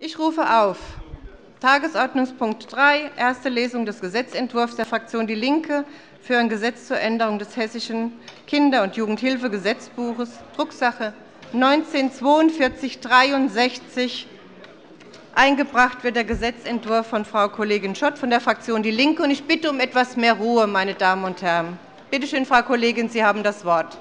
Ich rufe auf Tagesordnungspunkt 3, erste Lesung des Gesetzentwurfs der Fraktion DIE LINKE für ein Gesetz zur Änderung des Hessischen Kinder- und Jugendhilfegesetzbuches, Drucksache 19-4263. Eingebracht wird der Gesetzentwurf von Frau Kollegin Schott von der Fraktion DIE LINKE. Und ich bitte um etwas mehr Ruhe, meine Damen und Herren. Bitte schön, Frau Kollegin, Sie haben das Wort.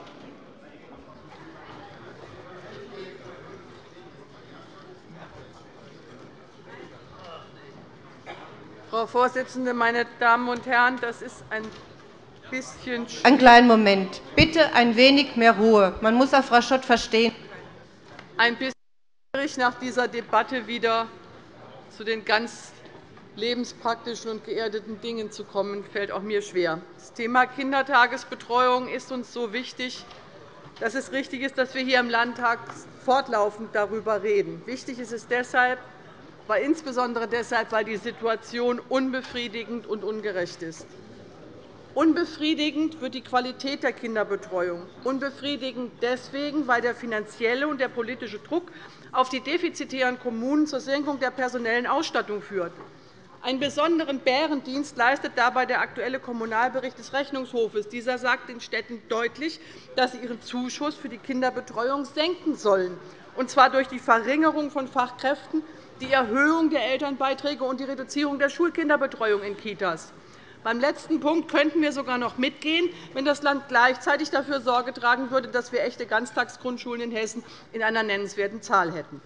Frau Vorsitzende, meine Damen und Herren! Das ist ein bisschen schwierig. Einen kleinen Moment. Bitte ein wenig mehr Ruhe. Man muss auch Frau Schott verstehen. Ein bisschen schwierig, nach dieser Debatte wieder zu den ganz lebenspraktischen und geerdeten Dingen zu kommen, fällt auch mir schwer. Das Thema Kindertagesbetreuung ist uns so wichtig, dass es richtig ist, dass wir hier im Landtag fortlaufend darüber reden. Wichtig ist es deshalb, aber insbesondere deshalb, weil die Situation unbefriedigend und ungerecht ist. Unbefriedigend wird die Qualität der Kinderbetreuung. Unbefriedigend deswegen, weil der finanzielle und der politische Druck auf die defizitären Kommunen zur Senkung der personellen Ausstattung führt. Einen besonderen Bärendienst leistet dabei der aktuelle Kommunalbericht des Rechnungshofes. Dieser sagt den Städten deutlich, dass sie ihren Zuschuss für die Kinderbetreuung senken sollen, und zwar durch die Verringerung von Fachkräften, die Erhöhung der Elternbeiträge und die Reduzierung der Schulkinderbetreuung in Kitas. Beim letzten Punkt könnten wir sogar noch mitgehen, wenn das Land gleichzeitig dafür Sorge tragen würde, dass wir echte Ganztagsgrundschulen in Hessen in einer nennenswerten Zahl hätten.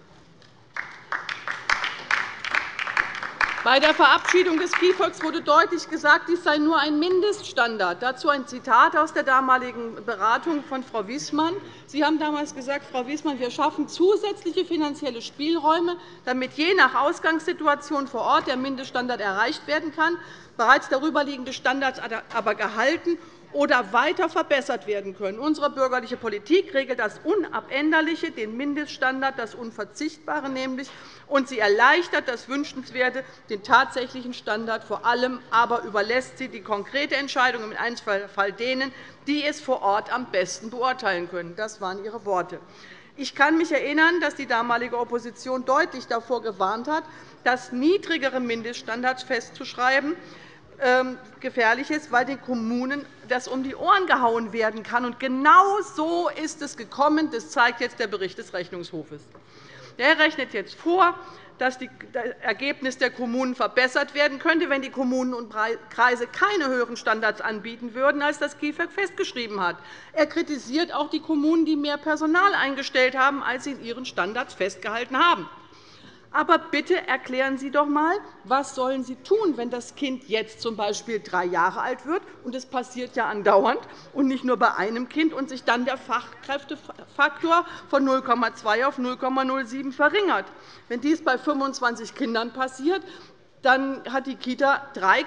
Bei der Verabschiedung des KIföG wurde deutlich gesagt, dies sei nur ein Mindeststandard. Dazu ein Zitat aus der damaligen Beratung von Frau Wissmann. Sie haben damals gesagt, Frau Wissmann, wir schaffen zusätzliche finanzielle Spielräume, damit je nach Ausgangssituation vor Ort der Mindeststandard erreicht werden kann, bereits darüberliegende Standards aber gehalten oder weiter verbessert werden können. Unsere bürgerliche Politik regelt das Unabänderliche, den Mindeststandard, das Unverzichtbare nämlich, und sie erleichtert das Wünschenswerte, den tatsächlichen Standard. Vor allem aber überlässt sie die konkrete Entscheidung im Einzelfall denen, die es vor Ort am besten beurteilen können. Das waren Ihre Worte. Ich kann mich erinnern, dass die damalige Opposition deutlich davor gewarnt hat, dass niedrigere Mindeststandards festzuschreiben gefährlich ist, weil den Kommunen das um die Ohren gehauen werden kann. Und genau so ist es gekommen. Das zeigt jetzt der Bericht des Rechnungshofes. Der rechnet jetzt vor, dass das Ergebnis der Kommunen verbessert werden könnte, wenn die Kommunen und Kreise keine höheren Standards anbieten würden, als das KIföG festgeschrieben hat. Er kritisiert auch die Kommunen, die mehr Personal eingestellt haben, als sie in ihren Standards festgehalten haben. Aber bitte erklären Sie doch einmal, was sollen Sie tun, wenn das Kind jetzt z.B. 3 Jahre alt wird, und das passiert ja andauernd und nicht nur bei einem Kind, und sich dann der Fachkräftefaktor von 0,2 auf 0,07 verringert. Wenn dies bei 25 Kindern passiert, dann hat die Kita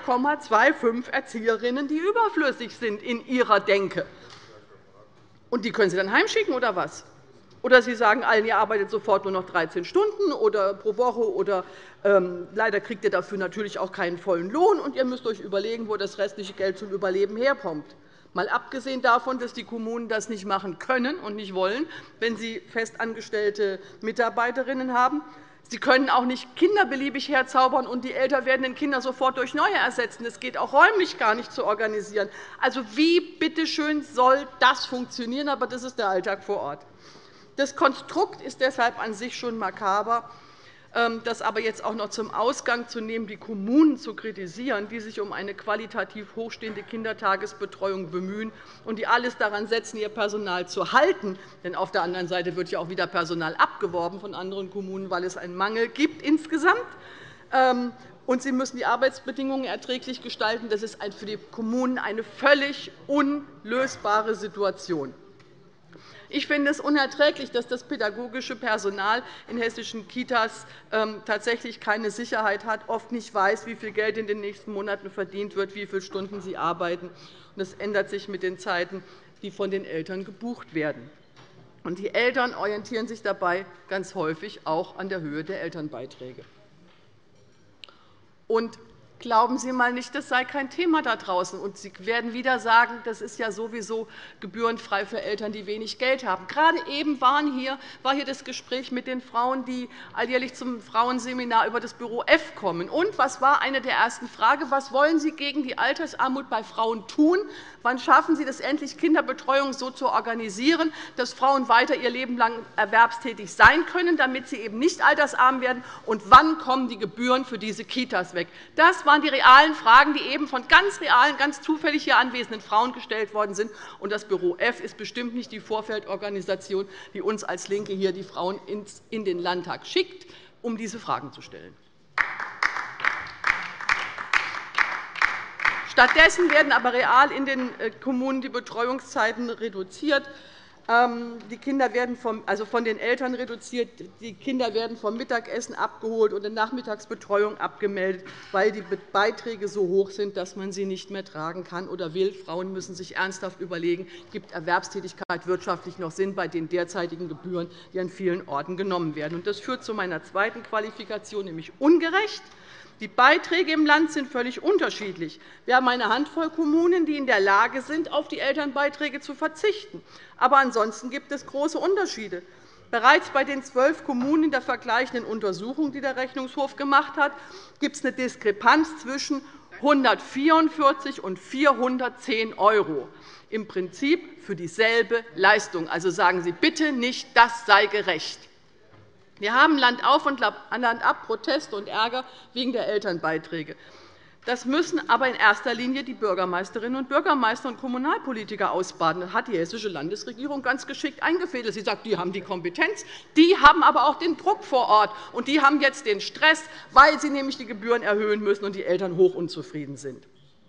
3,25 Erzieherinnen, die überflüssig sind in ihrer Denke. Und die können Sie dann heimschicken, oder was? Oder Sie sagen allen, ihr arbeitet sofort nur noch 13 Stunden oder pro Woche, oder leider kriegt ihr dafür natürlich auch keinen vollen Lohn, und ihr müsst euch überlegen, wo das restliche Geld zum Überleben herkommt. Mal abgesehen davon, dass die Kommunen das nicht machen können und nicht wollen, wenn sie festangestellte Mitarbeiterinnen haben. Sie können auch nicht Kinder beliebig herzaubern und die älter werdenden Kinder sofort durch neue ersetzen. Das geht auch räumlich gar nicht zu organisieren. Also, wie bitteschön soll das funktionieren? Aber das ist der Alltag vor Ort. Das Konstrukt ist deshalb an sich schon makaber. Das aber jetzt auch noch zum Ausgang zu nehmen, die Kommunen zu kritisieren, die sich um eine qualitativ hochstehende Kindertagesbetreuung bemühen und die alles daran setzen, ihr Personal zu halten. Denn auf der anderen Seite wird ja auch wieder Personal abgeworben von anderen Kommunen, weil es einen Mangel gibt insgesamt. Und sie müssen die Arbeitsbedingungen erträglich gestalten. Das ist für die Kommunen eine völlig unlösbare Situation. Ich finde es unerträglich, dass das pädagogische Personal in hessischen Kitas tatsächlich keine Sicherheit hat, oft nicht weiß, wie viel Geld in den nächsten Monaten verdient wird, wie viele Stunden sie arbeiten. Das ändert sich mit den Zeiten, die von den Eltern gebucht werden. Die Eltern orientieren sich dabei ganz häufig auch an der Höhe der Elternbeiträge. Glauben Sie mal nicht, das sei kein Thema da draußen. Und Sie werden wieder sagen, das ist ja sowieso gebührenfrei für Eltern, die wenig Geld haben. Gerade eben war hier das Gespräch mit den Frauen, die alljährlich zum Frauenseminar über das Büro F kommen. Und was war eine der ersten Fragen? Was wollen Sie gegen die Altersarmut bei Frauen tun? Wann schaffen Sie es endlich, Kinderbetreuung so zu organisieren, dass Frauen weiter ihr Leben lang erwerbstätig sein können, damit sie eben nicht altersarm werden? Und wann kommen die Gebühren für diese Kitas weg? Das waren die realen Fragen, die eben von ganz realen, ganz zufällig hier anwesenden Frauen gestellt worden sind. Und das Büro F ist bestimmt nicht die Vorfeldorganisation, die uns als LINKE hier die Frauen in den Landtag schickt, um diese Fragen zu stellen. Stattdessen werden aber real in den Kommunen die Betreuungszeiten reduziert. Die Kinder werden von den Eltern reduziert. Die Kinder werden vom Mittagessen abgeholt und in Nachmittagsbetreuung abgemeldet, weil die Beiträge so hoch sind, dass man sie nicht mehr tragen kann oder will. Frauen müssen sich ernsthaft überlegen, gibt Erwerbstätigkeit wirtschaftlich noch Sinn bei den derzeitigen Gebühren, die an vielen Orten genommen werden. Das führt zu meiner zweiten Qualifikation, nämlich ungerecht. Die Beiträge im Land sind völlig unterschiedlich. Wir haben eine Handvoll Kommunen, die in der Lage sind, auf die Elternbeiträge zu verzichten. Aber ansonsten gibt es große Unterschiede. Bereits bei den 12 Kommunen in der vergleichenden Untersuchung, die der Rechnungshof gemacht hat, gibt es eine Diskrepanz zwischen 144 und 410 € im Prinzip für dieselbe Leistung. Also sagen Sie bitte nicht, das sei gerecht. Wir haben Land auf und Land ab Proteste und Ärger wegen der Elternbeiträge. Das müssen aber in erster Linie die Bürgermeisterinnen und Bürgermeister und Kommunalpolitiker ausbaden. Das hat die hessische Landesregierung ganz geschickt eingefädelt. Sie sagt, die haben die Kompetenz, die haben aber auch den Druck vor Ort, und die haben jetzt den Stress, weil sie nämlich die Gebühren erhöhen müssen und die Eltern hoch unzufrieden sind.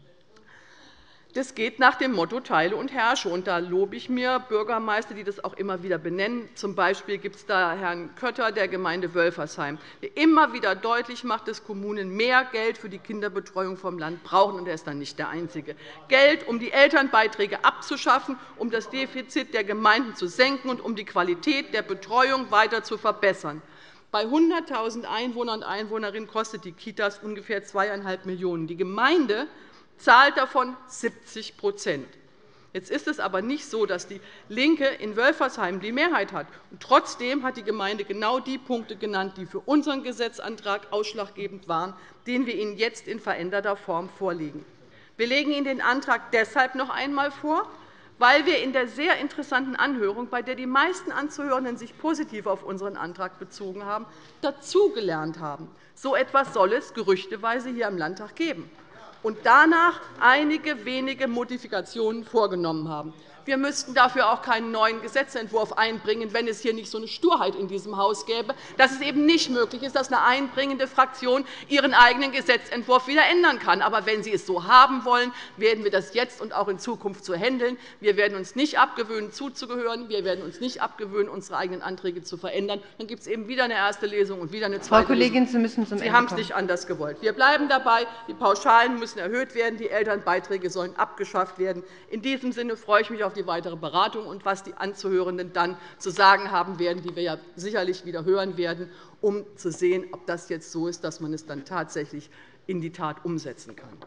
Das geht nach dem Motto Teile und herrsche. Und da lobe ich mir Bürgermeister, die das auch immer wieder benennen. Zum Beispiel gibt es da Herrn Kötter der Gemeinde Wölfersheim, der immer wieder deutlich macht, dass Kommunen mehr Geld für die Kinderbetreuung vom Land brauchen. Und er ist dann nicht der Einzige. Geld, um die Elternbeiträge abzuschaffen, um das Defizit der Gemeinden zu senken und um die Qualität der Betreuung weiter zu verbessern. Bei 100.000 Einwohnern und Einwohnerinnen kostet die Kitas ungefähr 2,5 Millionen €. Die Gemeinde zahlt davon 70 %. Jetzt ist es aber nicht so, dass DIE LINKE in Wölfersheim die Mehrheit hat. Und trotzdem hat die Gemeinde genau die Punkte genannt, die für unseren Gesetzesantrag ausschlaggebend waren, den wir Ihnen jetzt in veränderter Form vorlegen. Wir legen Ihnen den Antrag deshalb noch einmal vor, weil wir in der sehr interessanten Anhörung, bei der die meisten Anzuhörenden sich positiv auf unseren Antrag bezogen haben, dazugelernt haben. So etwas soll es gerüchteweise hier im Landtag geben und danach einige wenige Modifikationen vorgenommen haben. Wir müssten dafür auch keinen neuen Gesetzentwurf einbringen, wenn es hier nicht so eine Sturheit in diesem Haus gäbe, dass es eben nicht möglich ist, dass eine einbringende Fraktion ihren eigenen Gesetzentwurf wieder ändern kann. Aber wenn Sie es so haben wollen, werden wir das jetzt und auch in Zukunft so handeln. Wir werden uns nicht abgewöhnen, zuzugehören. Wir werden uns nicht abgewöhnen, unsere eigenen Anträge zu verändern. Dann gibt es eben wieder eine erste Lesung und wieder eine zweite Frau Kollegin, Lesung. Sie müssen zum Sie Ende haben es kommen. nicht anders gewollt. Wir bleiben dabei. Die Pauschalen müssen erhöht werden. Die Elternbeiträge sollen abgeschafft werden. In diesem Sinne freue ich mich auf die weitere Beratung und was die Anzuhörenden dann zu sagen haben werden, die wir ja sicherlich wieder hören werden, um zu sehen, ob das jetzt so ist, dass man es dann tatsächlich in die Tat umsetzen kann.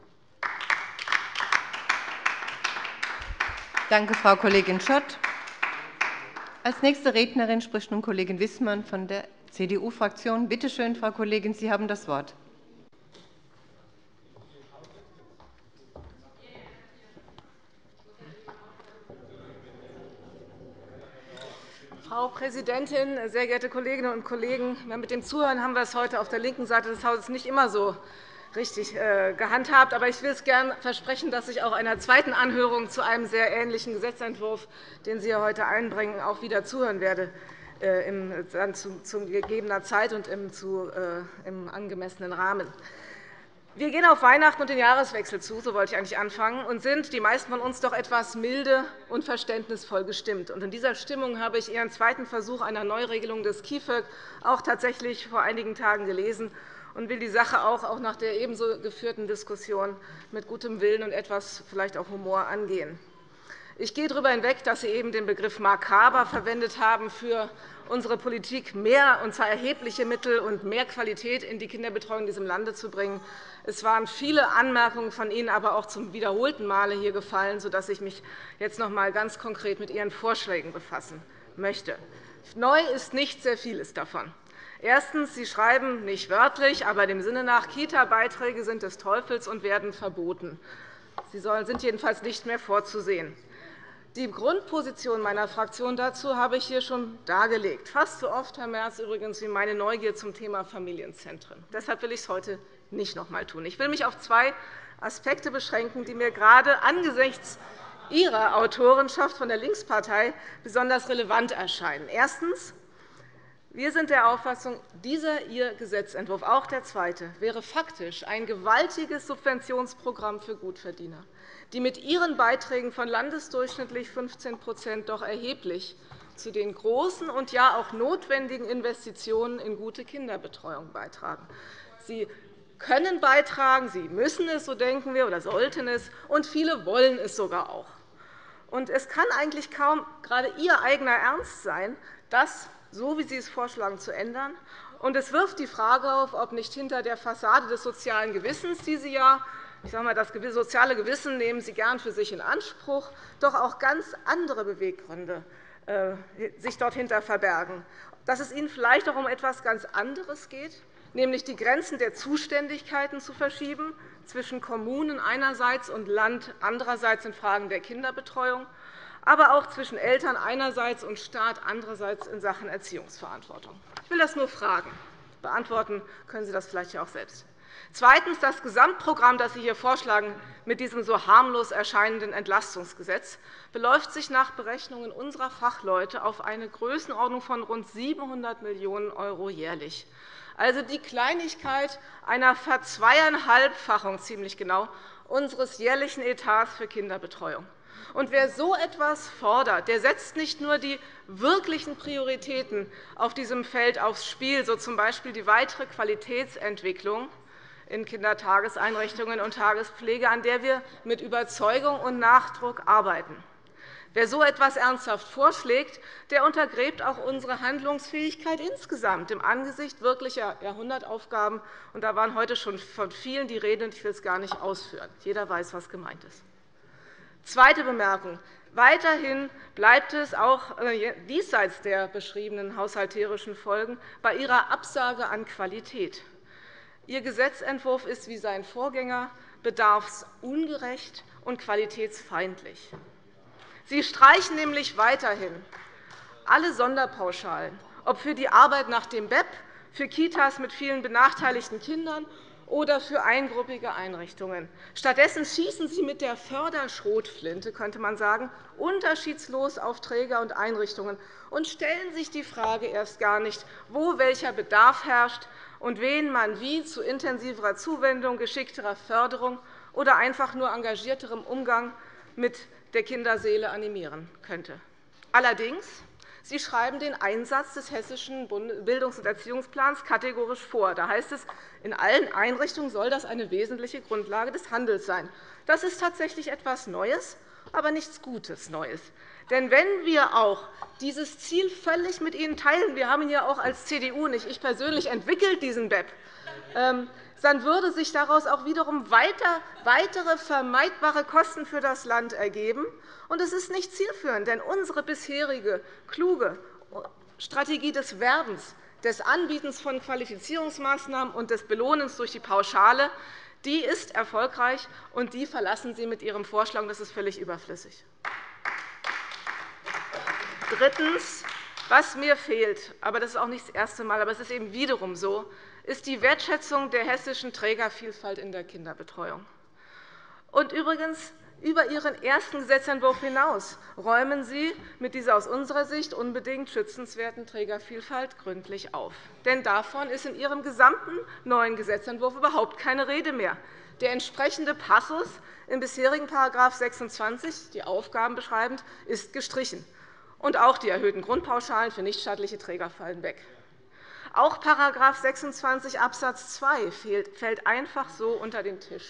Danke, Frau Kollegin Schott. Als nächste Rednerin spricht nun Kollegin Wissmann von der CDU-Fraktion. Bitte schön, Frau Kollegin, Sie haben das Wort. Frau Präsidentin, sehr geehrte Kolleginnen und Kollegen! Mit dem Zuhören haben wir es heute auf der linken Seite des Hauses nicht immer so richtig gehandhabt. Aber ich will es gern versprechen, dass ich auch einer zweiten Anhörung zu einem sehr ähnlichen Gesetzentwurf, den Sie heute einbringen, auch wieder zuhören werde, zu gegebener Zeit und im angemessenen Rahmen. Wir gehen auf Weihnachten und den Jahreswechsel zu, so wollte ich eigentlich anfangen, und sind, die meisten von uns, doch etwas milde und verständnisvoll gestimmt. In dieser Stimmung habe ich Ihren zweiten Versuch einer Neuregelung des KIföG auch tatsächlich vor einigen Tagen gelesen und will die Sache auch nach der ebenso geführten Diskussion mit gutem Willen und etwas vielleicht auch Humor angehen. Ich gehe darüber hinweg, dass Sie eben den Begriff makaber verwendet haben, für unsere Politik mehr, und zwar erhebliche Mittel und mehr Qualität in die Kinderbetreuung in diesem Lande zu bringen. Es waren viele Anmerkungen von Ihnen aber auch zum wiederholten Male hier gefallen, sodass ich mich jetzt noch einmal ganz konkret mit Ihren Vorschlägen befassen möchte. Neu ist nicht sehr vieles davon. Erstens. Sie schreiben nicht wörtlich, aber dem Sinne nach, Kita-Beiträge sind des Teufels und werden verboten. Sie sind jedenfalls nicht mehr vorzusehen. Die Grundposition meiner Fraktion dazu habe ich hier schon dargelegt. Fast so oft, Herr Merz, übrigens wie meine Neugier zum Thema Familienzentren. Deshalb will ich es heute nicht noch einmal tun. Ich will mich auf 2 Aspekte beschränken, die mir gerade angesichts Ihrer Autorenschaft von der Linkspartei besonders relevant erscheinen. Erstens. Wir sind der Auffassung, dieser Ihr Gesetzentwurf, auch der zweite, wäre faktisch ein gewaltiges Subventionsprogramm für Gutverdiener, die mit ihren Beiträgen von landesdurchschnittlich 15 doch erheblich zu den großen und ja auch notwendigen Investitionen in gute Kinderbetreuung beitragen. Sie können beitragen, sie müssen es, so denken wir, oder sollten es, und viele wollen es sogar auch. Und es kann eigentlich kaum gerade Ihr eigener Ernst sein, das, so wie Sie es vorschlagen, zu ändern. Und es wirft die Frage auf, ob nicht hinter der Fassade des sozialen Gewissens, die Sie ja, ich sage mal, das soziale Gewissen nehmen Sie gern für sich in Anspruch, doch auch ganz andere Beweggründe sich dahinter verbergen. Dass es Ihnen vielleicht auch um etwas ganz anderes geht, nämlich die Grenzen der Zuständigkeiten zu verschieben zwischen Kommunen einerseits und Land andererseits in Fragen der Kinderbetreuung, aber auch zwischen Eltern einerseits und Staat andererseits in Sachen Erziehungsverantwortung. Ich will das nur fragen. Beantworten können Sie das vielleicht auch selbst. Zweitens. Das Gesamtprogramm, das Sie hier vorschlagen, mit diesem so harmlos erscheinenden Entlastungsgesetz, beläuft sich nach Berechnungen unserer Fachleute auf eine Größenordnung von rund 700 Millionen € jährlich. Also die Kleinigkeit einer Verzweieinhalbfachung ziemlich genau unseres jährlichen Etats für Kinderbetreuung. Und wer so etwas fordert, der setzt nicht nur die wirklichen Prioritäten auf diesem Feld aufs Spiel, so z. B. die weitere Qualitätsentwicklung in Kindertageseinrichtungen und Tagespflege, an der wir mit Überzeugung und Nachdruck arbeiten. Wer so etwas ernsthaft vorschlägt, der untergräbt auch unsere Handlungsfähigkeit insgesamt im Angesicht wirklicher Jahrhundertaufgaben. Und da waren heute schon von vielen die Rede, und ich will es gar nicht ausführen. Jeder weiß, was gemeint ist. Zweite Bemerkung. Weiterhin bleibt es auch diesseits der beschriebenen haushalterischen Folgen bei Ihrer Absage an Qualität. Ihr Gesetzentwurf ist wie sein Vorgänger bedarfsungerecht und qualitätsfeindlich. Sie streichen nämlich weiterhin alle Sonderpauschalen, ob für die Arbeit nach dem BEP, für Kitas mit vielen benachteiligten Kindern oder für eingruppige Einrichtungen. Stattdessen schießen Sie mit der Förderschrotflinte, könnte man sagen, unterschiedslos auf Träger und Einrichtungen und stellen sich die Frage erst gar nicht, wo welcher Bedarf herrscht und wen man wie zu intensiverer Zuwendung, geschickterer Förderung oder einfach nur engagierterem Umgang mit der Kinderseele animieren könnte. Allerdings, Sie schreiben den Einsatz des Hessischen Bildungs- und Erziehungsplans kategorisch vor. Da heißt es, in allen Einrichtungen soll das eine wesentliche Grundlage des Handels sein. Das ist tatsächlich etwas Neues, aber nichts Gutes Neues. Denn wenn wir auch dieses Ziel völlig mit Ihnen teilen, wir haben ihn ja auch als CDU, nicht ich persönlich, entwickelt, diesen BEP, dann würde sich daraus auch wiederum weitere vermeidbare Kosten für das Land ergeben. Und es ist nicht zielführend, denn unsere bisherige kluge Strategie des Werbens, des Anbietens von Qualifizierungsmaßnahmen und des Belohnens durch die Pauschale, die ist erfolgreich, und die verlassen Sie mit Ihrem Vorschlag. Das ist völlig überflüssig. Drittens. Was mir fehlt, aber das ist auch nicht das erste Mal, aber es ist eben wiederum so, ist die Wertschätzung der hessischen Trägervielfalt in der Kinderbetreuung. Und übrigens, über Ihren ersten Gesetzentwurf hinaus räumen Sie mit dieser aus unserer Sicht unbedingt schützenswerten Trägervielfalt gründlich auf. Denn davon ist in Ihrem gesamten neuen Gesetzentwurf überhaupt keine Rede mehr. Der entsprechende Passus im bisherigen § 26, die Aufgaben beschreibend, ist gestrichen. Und auch die erhöhten Grundpauschalen für nichtstaatliche Träger fallen weg. Auch § 26 Abs. 2 fällt einfach so unter den Tisch.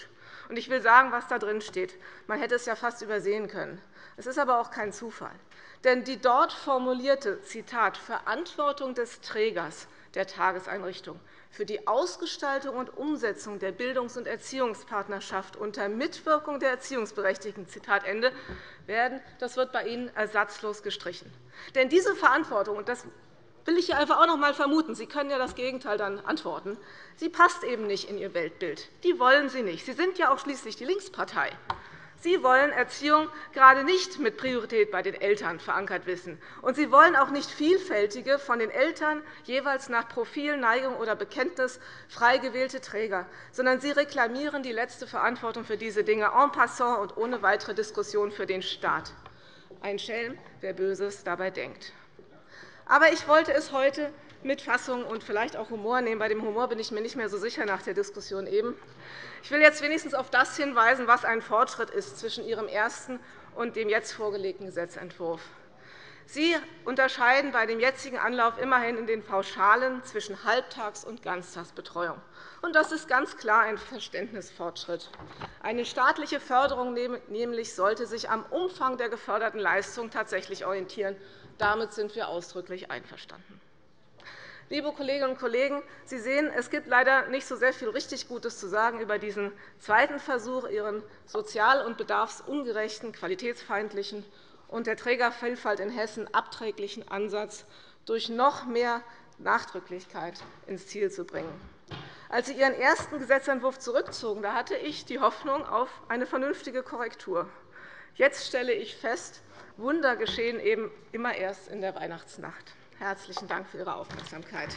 Ich will sagen, was da drin steht. Man hätte es ja fast übersehen können. Es ist aber auch kein Zufall. Denn die dort formulierte Zitat, Verantwortung des Trägers der Tageseinrichtung für die Ausgestaltung und Umsetzung der Bildungs- und Erziehungspartnerschaft unter Mitwirkung der Erziehungsberechtigten, Zitat Ende, das wird bei Ihnen ersatzlos gestrichen. Denn diese Verantwortung, und das will ich hier einfach auch noch einmal vermuten, Sie können ja das Gegenteil dann antworten, sie passt eben nicht in Ihr Weltbild. Die wollen Sie nicht. Sie sind ja auch schließlich die Linkspartei. Sie wollen Erziehung gerade nicht mit Priorität bei den Eltern verankert wissen. Und Sie wollen auch nicht vielfältige, von den Eltern jeweils nach Profil, Neigung oder Bekenntnis frei gewählte Träger, sondern Sie reklamieren die letzte Verantwortung für diese Dinge en passant und ohne weitere Diskussion für den Staat. Ein Schelm, wer Böses dabei denkt. Aber ich wollte es heute mit Fassung und vielleicht auch Humor nehmen. Bei dem Humor bin ich mir nicht mehr so sicher nach der Diskussion eben. Ich will jetzt wenigstens auf das hinweisen, was ein Fortschritt ist zwischen Ihrem ersten und dem jetzt vorgelegten Gesetzentwurf. Sie unterscheiden bei dem jetzigen Anlauf immerhin in den Pauschalen zwischen Halbtags- und Ganztagsbetreuung. Das ist ganz klar ein Verständnisfortschritt. Eine staatliche Förderung nämlich sollte sich am Umfang der geförderten Leistung tatsächlich orientieren. Damit sind wir ausdrücklich einverstanden. Liebe Kolleginnen und Kollegen, Sie sehen, es gibt leider nicht so sehr viel richtig Gutes zu sagen über diesen zweiten Versuch, Ihren sozial- und bedarfsungerechten, qualitätsfeindlichen und der Trägervielfalt in Hessen abträglichen Ansatz durch noch mehr Nachdrücklichkeit ins Ziel zu bringen. Als Sie Ihren ersten Gesetzentwurf zurückzogen, da hatte ich die Hoffnung auf eine vernünftige Korrektur. Jetzt stelle ich fest, Wunder geschehen eben immer erst in der Weihnachtsnacht. Herzlichen Dank für Ihre Aufmerksamkeit.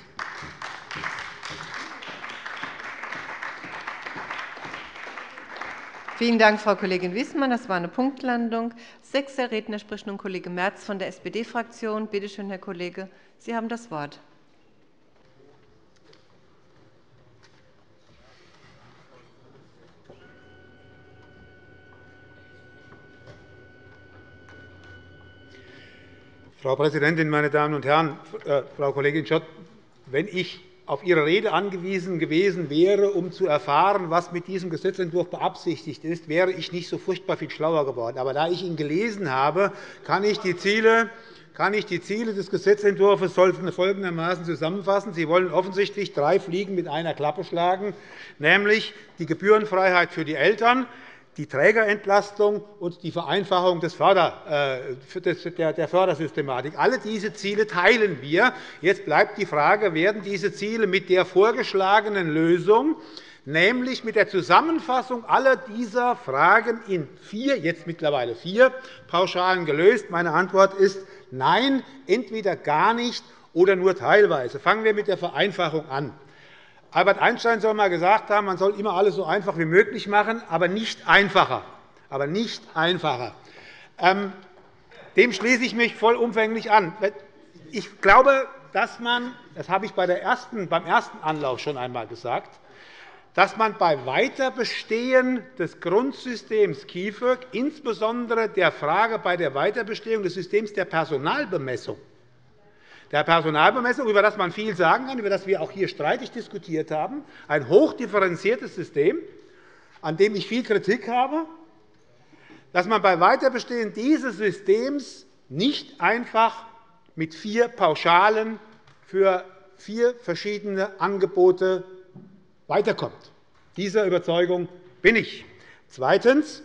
Vielen Dank, Frau Kollegin Wiesmann. Das war eine Punktlandung. 6. Redner spricht nun Kollege Merz von der SPD-Fraktion. Bitte schön, Herr Kollege, Sie haben das Wort. Frau Präsidentin, meine Damen und Herren! Frau Kollegin Schott, wenn ich auf Ihre Rede angewiesen gewesen wäre, um zu erfahren, was mit diesem Gesetzentwurf beabsichtigt ist, wäre ich nicht so furchtbar viel schlauer geworden. Aber da ich ihn gelesen habe, kann ich die Ziele des Gesetzentwurfs folgendermaßen zusammenfassen. Sie wollen offensichtlich 3 Fliegen mit einer Klappe schlagen, nämlich die Gebührenfreiheit für die Eltern, die Trägerentlastung und die Vereinfachung der Fördersystematik. Alle diese Ziele teilen wir. Jetzt bleibt die Frage, werden diese Ziele mit der vorgeschlagenen Lösung, nämlich mit der Zusammenfassung aller dieser Fragen in 4, jetzt mittlerweile 4 Pauschalen gelöst? Meine Antwort ist nein, entweder gar nicht oder nur teilweise. Fangen wir mit der Vereinfachung an. Albert Einstein soll einmal gesagt haben, man soll immer alles so einfach wie möglich machen, aber nicht einfacher. Dem schließe ich mich vollumfänglich an. Ich glaube, dass man, das habe ich beim ersten Anlauf schon einmal gesagt, dass man bei Weiterbestehen des Grundsystems KIföG, insbesondere der Frage bei der Weiterbestehung des Systems der Personalbemessung, über das man viel sagen kann, über das wir auch hier streitig diskutiert haben, ein hochdifferenziertes System, an dem ich viel Kritik habe, dass man bei Weiterbestehen dieses Systems nicht einfach mit 4 Pauschalen für 4 verschiedene Angebote weiterkommt. Dieser Überzeugung bin ich. Zweitens.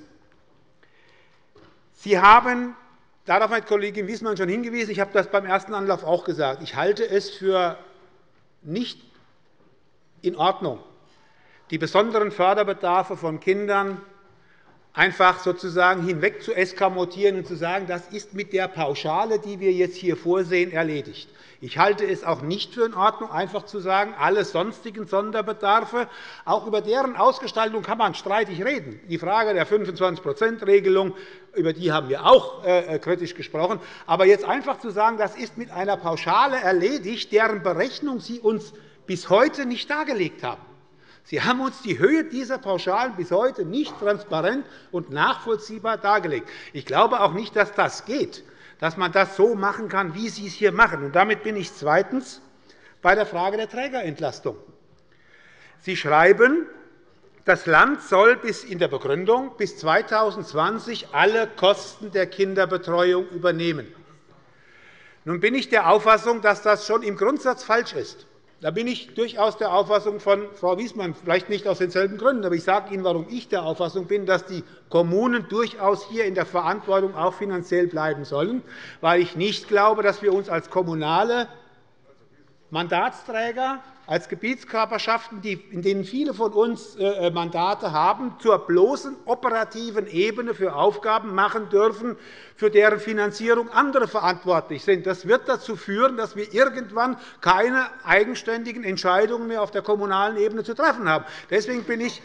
Sie haben, darauf hat Kollegin Wiesmann schon hingewiesen, ich habe das beim ersten Anlauf auch gesagt, ich halte es für nicht in Ordnung, die besonderen Förderbedarfe von Kindern einfach sozusagen hinweg zu eskamotieren und zu sagen, das ist mit der Pauschale, die wir jetzt hier vorsehen, erledigt. Ich halte es auch nicht für in Ordnung, einfach zu sagen, alle sonstigen Sonderbedarfe, auch über deren Ausgestaltung kann man streitig reden. Die Frage der 25%-Regelung, über die haben wir auch kritisch gesprochen. Aber jetzt einfach zu sagen, das ist mit einer Pauschale erledigt, deren Berechnung Sie uns bis heute nicht dargelegt haben. Sie haben uns die Höhe dieser Pauschalen bis heute nicht transparent und nachvollziehbar dargelegt. Ich glaube auch nicht, dass das geht, dass man das so machen kann, wie Sie es hier machen. Und damit bin ich zweitens bei der Frage der Trägerentlastung. Sie schreiben, das Land soll in der Begründung bis 2020 alle Kosten der Kinderbetreuung übernehmen. Nun bin ich der Auffassung, dass das schon im Grundsatz falsch ist. Da bin ich durchaus der Auffassung von Frau Wiesmann, vielleicht nicht aus denselben Gründen, aber ich sage Ihnen, warum ich der Auffassung bin, dass die Kommunen durchaus hier in der Verantwortung auch finanziell bleiben sollen, weil ich nicht glaube, dass wir uns als kommunale Mandatsträger, als Gebietskörperschaften, in denen viele von uns Mandate haben, zur bloßen operativen Ebene für Aufgaben machen dürfen, für deren Finanzierung andere verantwortlich sind. Das wird dazu führen, dass wir irgendwann keine eigenständigen Entscheidungen mehr auf der kommunalen Ebene zu treffen haben. Deswegen bin ich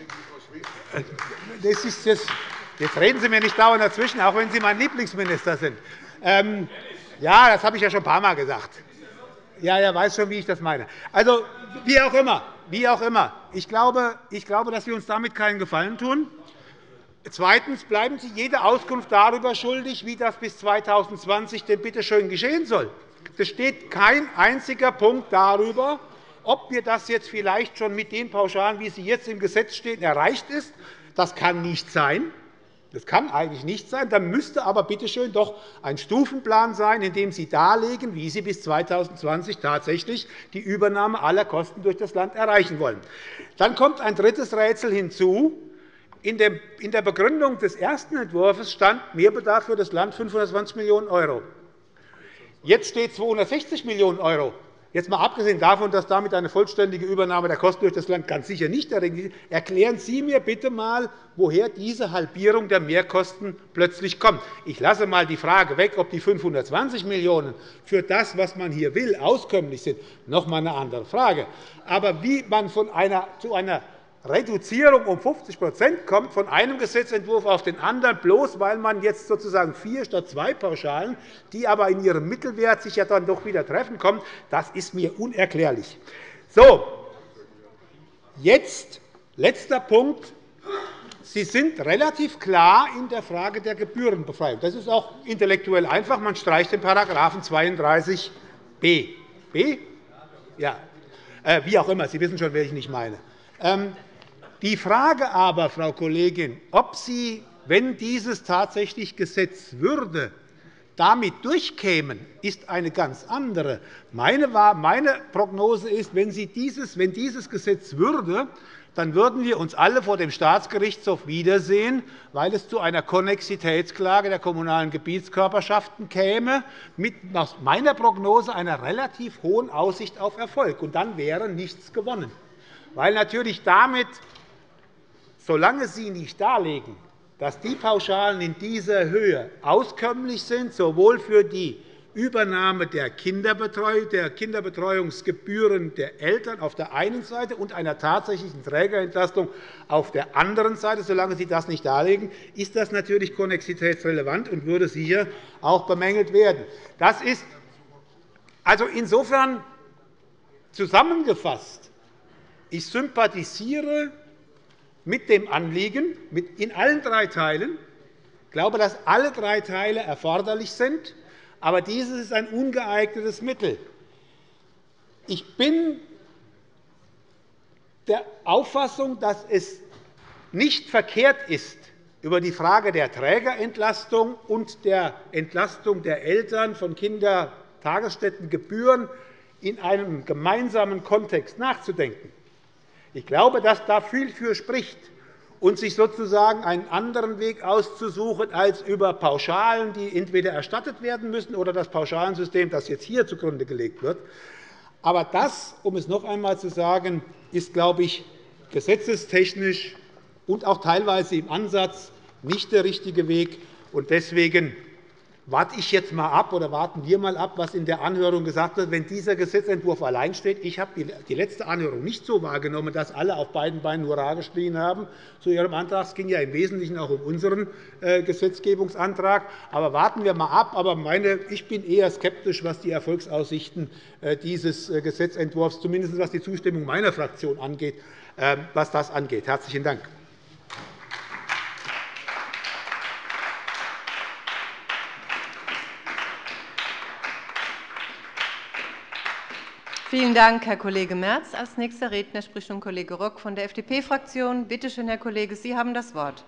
jetzt reden Sie mir nicht dauernd dazwischen, auch wenn Sie mein Lieblingsminister sind. Ja, das habe ich ja schon ein paar Mal gesagt. Ja, er weiß schon, wie ich das meine. Also, wie auch immer. Ich glaube, dass wir uns damit keinen Gefallen tun. Zweitens bleiben Sie jede Auskunft darüber schuldig, wie das bis 2020 denn bitte schön geschehen soll. Es steht kein einziger Punkt darüber, ob wir das jetzt vielleicht schon mit den Pauschalen, wie sie jetzt im Gesetz stehen, erreicht ist. Das kann nicht sein. Das kann eigentlich nicht sein. Dann müsste aber bitte schön doch ein Stufenplan sein, in dem Sie darlegen, wie Sie bis 2020 tatsächlich die Übernahme aller Kosten durch das Land erreichen wollen. Dann kommt ein drittes Rätsel hinzu. In der Begründung des ersten Entwurfs stand Mehrbedarf für das Land 520 Millionen €. Jetzt steht 260 Millionen €. Jetzt mal abgesehen davon, dass damit eine vollständige Übernahme der Kosten durch das Land ganz sicher nicht erreicht ist, erklären Sie mir bitte einmal, woher diese Halbierung der Mehrkosten plötzlich kommt. Ich lasse einmal die Frage weg, ob die 520 Millionen € für das, was man hier will, auskömmlich sind. Noch einmal eine andere Frage. Aber wie man zu einer Reduzierung um 50 kommt, von einem Gesetzentwurf auf den anderen, bloß weil man jetzt sozusagen 4 statt 2 Pauschalen, die aber in ihrem Mittelwert sich ja dann doch wieder treffen, kommt, das ist mir unerklärlich. So, jetzt letzter Punkt. Sie sind relativ klar in der Frage der Gebührenbefreiung. Das ist auch intellektuell einfach. Man streicht den § 32b. B? Ja. Wie auch immer. Sie wissen schon, welchen ich meine. Die Frage aber, Frau Kollegin, ob Sie, wenn dieses tatsächlich Gesetz würde, damit durchkämen, ist eine ganz andere. Meine Prognose ist, wenn dieses Gesetz würde, dann würden wir uns alle vor dem Staatsgerichtshof wiedersehen, weil es zu einer Konnexitätsklage der kommunalen Gebietskörperschaften käme, mit aus meiner Prognose einer relativ hohen Aussicht auf Erfolg. Und dann wäre nichts gewonnen. Weil natürlich damit, solange Sie nicht darlegen, dass die Pauschalen in dieser Höhe auskömmlich sind, sowohl für die Übernahme der Kinderbetreuungsgebühren der Eltern auf der einen Seite und einer tatsächlichen Trägerentlastung auf der anderen Seite, solange Sie das nicht darlegen, ist das natürlich konnexitätsrelevant und würde sicher auch bemängelt werden. Das ist also insofern zusammengefasst. Ich sympathisiere mit dem Anliegen in allen 3 Teilen. Ich glaube, dass alle 3 Teile erforderlich sind. Aber dieses ist ein ungeeignetes Mittel. Ich bin der Auffassung, dass es nicht verkehrt ist, über die Frage der Trägerentlastung und der Entlastung der Eltern von Kindertagesstättengebühren in einem gemeinsamen Kontext nachzudenken. Ich glaube, dass da viel für spricht, und sich sozusagen einen anderen Weg auszusuchen als über Pauschalen, die entweder erstattet werden müssen, oder das Pauschalensystem, das jetzt hier zugrunde gelegt wird. Aber das, um es noch einmal zu sagen, ist, glaube ich, gesetzestechnisch und auch teilweise im Ansatz nicht der richtige Weg. Deswegen warte ich jetzt mal ab, oder warten wir mal ab, was in der Anhörung gesagt wird, wenn dieser Gesetzentwurf allein steht. Ich habe die letzte Anhörung nicht so wahrgenommen, dass alle auf beiden Beinen Hurra geschrien haben zu Ihrem Antrag. Es ging ja im Wesentlichen auch um unseren Gesetzgebungsantrag. Aber warten wir mal ab. Aber ich bin eher skeptisch, was die Erfolgsaussichten dieses Gesetzentwurfs, zumindest was die Zustimmung meiner Fraktion angeht, was das angeht. Herzlichen Dank. Vielen Dank, Herr Kollege Merz. Als nächster Redner spricht nun Kollege Rock von der FDP-Fraktion. Bitte schön, Herr Kollege, Sie haben das Wort.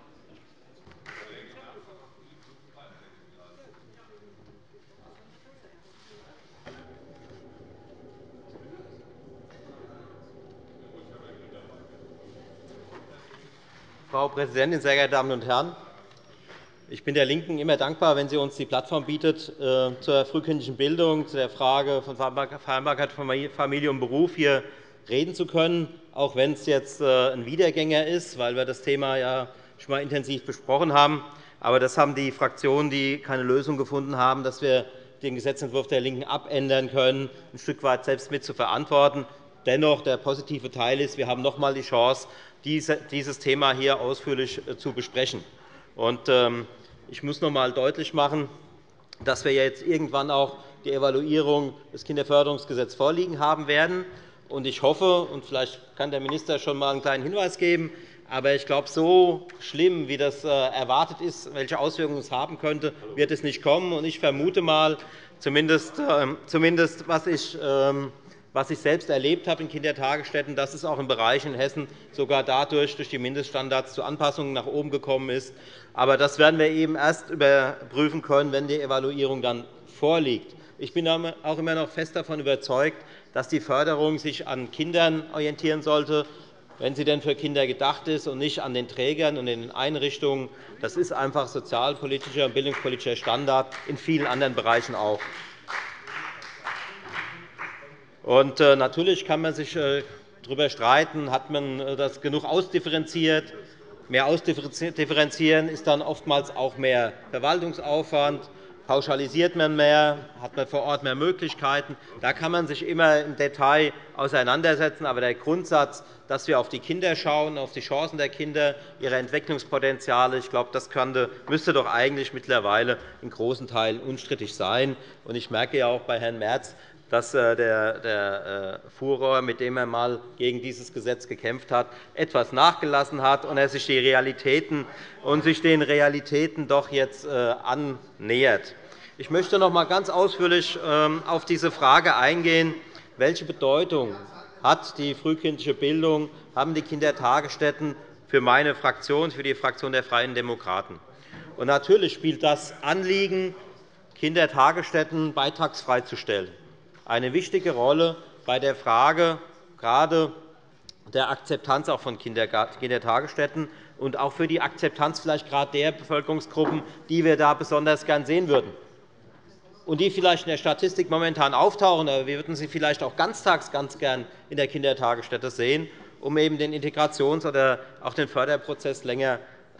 Frau Präsidentin, sehr geehrte Damen und Herren! Ich bin der LINKEN immer dankbar, wenn sie uns die Plattform bietet, zur frühkindlichen Bildung, zu der Frage von Vereinbarkeit von Familie und Beruf hier reden zu können, auch wenn es jetzt ein Wiedergänger ist, weil wir das Thema ja schon einmal intensiv besprochen haben. Aber das haben die Fraktionen, die keine Lösung gefunden haben, dass wir den Gesetzentwurf der LINKEN abändern können, ein Stück weit selbst mit zu verantworten. Dennoch, der positive Teil ist, wir haben noch einmal die Chance, dieses Thema hier ausführlich zu besprechen. Ich muss noch einmal deutlich machen, dass wir jetzt irgendwann auch die Evaluierung des Kinderförderungsgesetzes vorliegen haben werden. Ich hoffe, und vielleicht kann der Minister schon einmal einen kleinen Hinweis geben, aber ich glaube, so schlimm, wie das erwartet ist, welche Auswirkungen es haben könnte, wird es nicht kommen. Ich vermute mal, zumindest was ich selbst erlebt habe in Kindertagesstätten, dass es auch in Bereichen in Hessen sogar durch die Mindeststandards zu Anpassungen nach oben gekommen ist. Aber das werden wir eben erst überprüfen können, wenn die Evaluierung dann vorliegt. Ich bin auch immer noch fest davon überzeugt, dass die Förderung sich an Kindern orientieren sollte, wenn sie denn für Kinder gedacht ist, und nicht an den Trägern und den Einrichtungen. Das ist einfach sozialpolitischer und bildungspolitischer Standard, in vielen anderen Bereichen auch. Natürlich kann man sich darüber streiten, hat man das genug ausdifferenziert. Mehr ausdifferenzieren ist dann oftmals auch mehr Verwaltungsaufwand. Pauschalisiert man mehr, hat man vor Ort mehr Möglichkeiten. Da kann man sich immer im Detail auseinandersetzen. Aber der Grundsatz, dass wir auf die Kinder schauen, auf die Chancen der Kinder, ihre Entwicklungspotenziale, ich glaube, das müsste doch eigentlich mittlerweile in großen Teilen unstrittig sein. Ich merke ja auch bei Herrn Merz, dass der Furor, mit dem er einmal gegen dieses Gesetz gekämpft hat, etwas nachgelassen hat und er sich den Realitäten doch jetzt annähert. Ich möchte noch einmal ganz ausführlich auf diese Frage eingehen, welche Bedeutung hat die frühkindliche Bildung, haben die Kindertagesstätten für meine Fraktion, für die Fraktion der Freien Demokraten. Und natürlich spielt das Anliegen, Kindertagesstätten beitragsfrei zu stellen, eine wichtige Rolle bei der Frage gerade der Akzeptanz auch von Kindertagesstätten und auch für die Akzeptanz vielleicht gerade der Bevölkerungsgruppen, die wir da besonders gern sehen würden und die vielleicht in der Statistik momentan auftauchen, aber wir würden sie vielleicht auch ganztags ganz gern in der Kindertagesstätte sehen, um eben den Integrations- oder auch den Förderprozess länger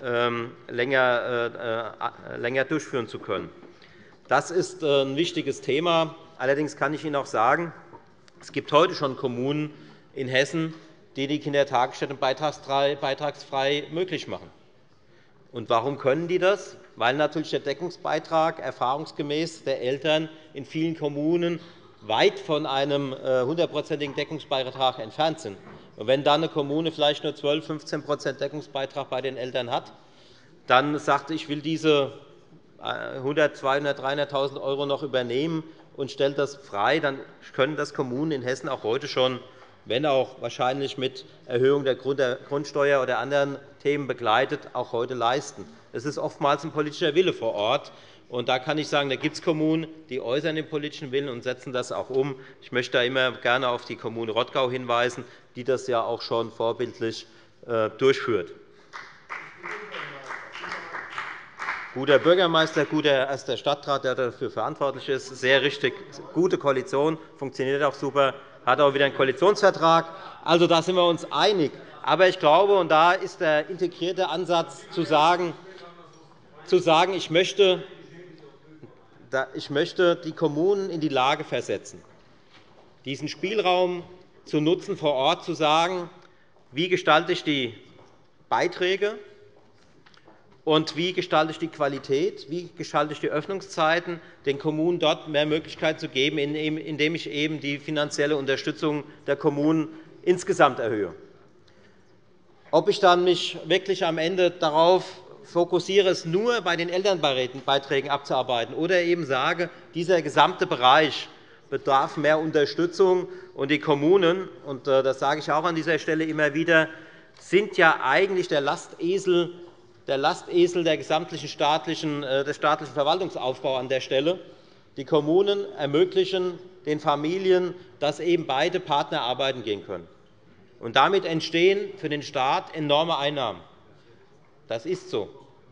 durchführen zu können. Das ist ein wichtiges Thema. Allerdings kann ich Ihnen auch sagen, es gibt heute schon Kommunen in Hessen, die die Kindertagesstätten beitragsfrei möglich machen. Und warum können die das? Weil natürlich der Deckungsbeitrag erfahrungsgemäß der Eltern in vielen Kommunen weit von einem 100-prozentigen Deckungsbeitrag entfernt sind. Und wenn dann eine Kommune vielleicht nur 12–15% Deckungsbeitrag bei den Eltern hat, dann sagt, ich will diese 100.000, 200.000, 300.000 € noch übernehmen und stellt das frei, dann können das Kommunen in Hessen auch heute schon, wenn auch wahrscheinlich mit Erhöhung der Grundsteuer oder anderen Themen begleitet, auch heute leisten. Es ist oftmals ein politischer Wille vor Ort. Und da kann ich sagen, da gibt es Kommunen, die äußern den politischen Willen und setzen das auch um. Ich möchte da immer gerne auf die Kommune Rottgau hinweisen, die das ja auch schon vorbildlich durchführt. Guter Bürgermeister, guter erster Stadtrat, der dafür verantwortlich ist, sehr richtig, gute Koalition, funktioniert auch super, hat auch wieder einen Koalitionsvertrag. Also, da sind wir uns einig. Aber ich glaube, und da ist der integrierte Ansatz, zu sagen, ich möchte die Kommunen in die Lage versetzen, diesen Spielraum zu nutzen, vor Ort zu sagen, wie gestalte ich die Beiträge und wie gestalte ich die Qualität, wie gestalte ich die Öffnungszeiten, den Kommunen dort mehr Möglichkeiten zu geben, indem ich eben die finanzielle Unterstützung der Kommunen insgesamt erhöhe. Ob ich dann mich wirklich am Ende darauf fokussiere, es nur bei den Elternbeiträgen abzuarbeiten oder eben sage, dieser gesamte Bereich bedarf mehr Unterstützung. Und die Kommunen, und das sage ich auch an dieser Stelle immer wieder, sind ja eigentlich der Lastesel des gesamtlichen staatlichen Verwaltungsaufbaus an der Stelle. Die Kommunen ermöglichen den Familien, dass eben beide Partner arbeiten gehen können. Und damit entstehen für den Staat enorme Einnahmen. Das ist so.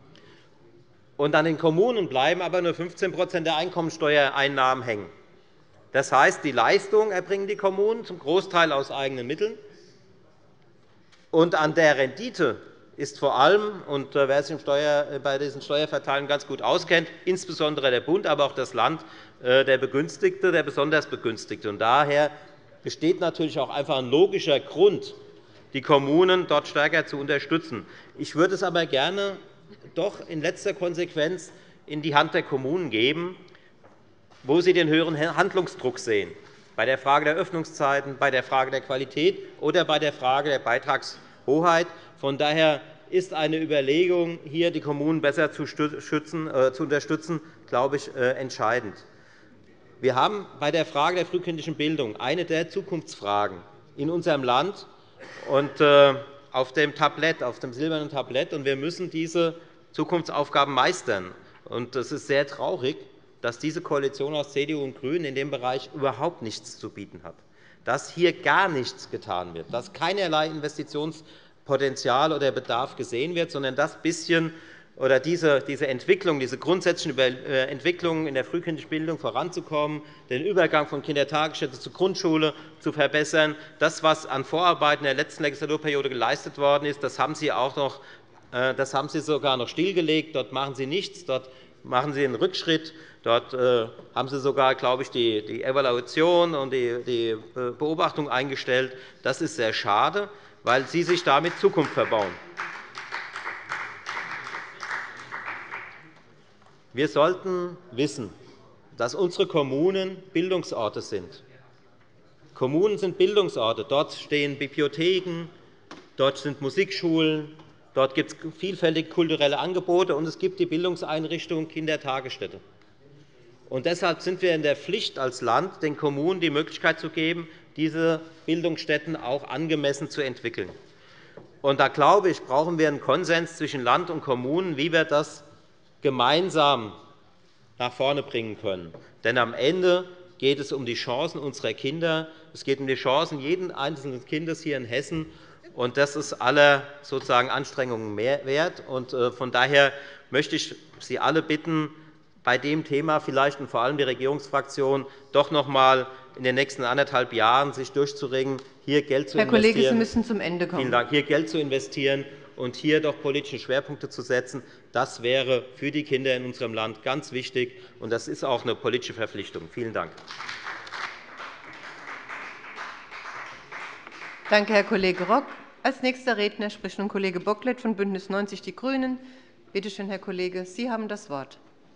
Und an den Kommunen bleiben aber nur 15% der Einkommensteuereinnahmen hängen. Das heißt, die Leistung erbringen die Kommunen zum Großteil aus eigenen Mitteln. Und an der Rendite ist vor allem, und wer sich bei diesen Steuerverteilungen ganz gut auskennt, insbesondere der Bund, aber auch das Land, der Begünstigte, der besonders Begünstigte. Und daher besteht natürlich auch einfach ein logischer Grund, die Kommunen dort stärker zu unterstützen. Ich würde es aber gerne doch in letzter Konsequenz in die Hand der Kommunen geben, wo sie den höheren Handlungsdruck sehen, bei der Frage der Öffnungszeiten, bei der Frage der Qualität oder bei der Frage der Beitragshoheit. Von daher ist eine Überlegung, hier die Kommunen besser zu unterstützen, glaube ich, entscheidend. Wir haben bei der Frage der frühkindlichen Bildung eine der Zukunftsfragen in unserem Land und auf dem silbernen Tablett, und wir müssen diese Zukunftsaufgaben meistern. Es ist sehr traurig, dass diese Koalition aus CDU und GRÜNEN in dem Bereich überhaupt nichts zu bieten hat, dass hier gar nichts getan wird, dass keinerlei Investitionspotenzial oder Bedarf gesehen wird, sondern das bisschen oder diese Entwicklung, diese grundsätzlichen Entwicklungen in der frühkindlichen Bildung voranzukommen, den Übergang von Kindertagesstätte zur Grundschule zu verbessern. Das, was an Vorarbeiten in der letzten Legislaturperiode geleistet worden ist, das haben Sie sogar noch stillgelegt. Dort machen Sie nichts. Dort machen Sie einen Rückschritt. Dort haben Sie sogar, glaube ich, die Evaluation und die Beobachtung eingestellt. Das ist sehr schade, weil Sie sich damit Zukunft verbauen. Wir sollten wissen, dass unsere Kommunen Bildungsorte sind. Kommunen sind Bildungsorte. Dort stehen Bibliotheken, dort sind Musikschulen, dort gibt es vielfältige kulturelle Angebote, und es gibt die Bildungseinrichtung Kindertagesstätte. Und deshalb sind wir in der Pflicht als Land, den Kommunen die Möglichkeit zu geben, diese Bildungsstätten auch angemessen zu entwickeln. Und da, glaube ich, brauchen wir einen Konsens zwischen Land und Kommunen, wie wir das gemeinsam nach vorne bringen können. Denn am Ende geht es um die Chancen unserer Kinder. Es geht um die Chancen jeden einzelnen Kindes hier in Hessen. Und das ist aller sozusagen Anstrengungen wert. Und von daher möchte ich Sie alle bitten, bei dem Thema vielleicht und vor allem die Regierungsfraktion doch noch einmal in den nächsten 1,5 Jahren sich durchzuringen, hier Geld zu investieren. Herr Kollege, Sie müssen zum Ende kommen. Vielen Dank. Hier Geld zu investieren und hier doch politische Schwerpunkte zu setzen. Das wäre für die Kinder in unserem Land ganz wichtig, und das ist auch eine politische Verpflichtung. Vielen Dank. Danke, Herr Kollege Rock. Als nächster Redner spricht nun Kollege Bocklet von BÜNDNIS 90 die GRÜNEN. Bitte schön, Herr Kollege, Sie haben das Wort.